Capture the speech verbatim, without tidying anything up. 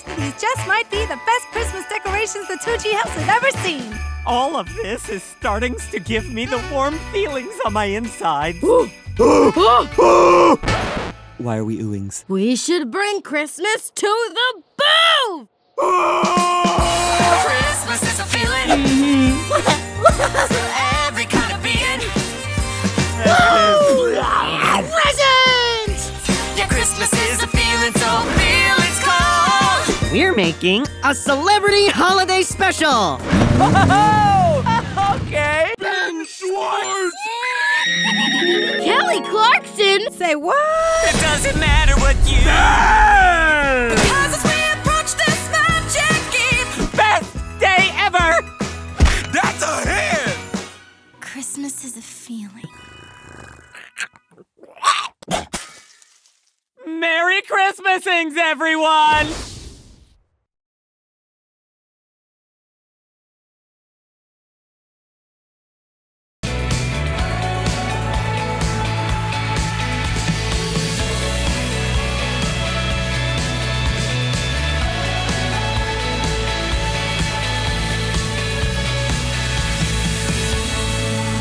These just might be the best Christmas decorations the Tucci house has ever seen. All of this is starting to give me the warm feelings on my insides. Why are we oohings? We should bring Christmas to the Boovs! Christmas is a feeling. Every kind of being. Presents! Yeah, Christmas is a feeling, so feel it's cold. We're making a celebrity holiday special. Okay. Ben Schwartz! Kelly Clarkson! Say what? It doesn't matter what you do. Because as we approach this magic eve. Best day ever! That's a hit! Christmas is a feeling. Merry Christmasings, everyone!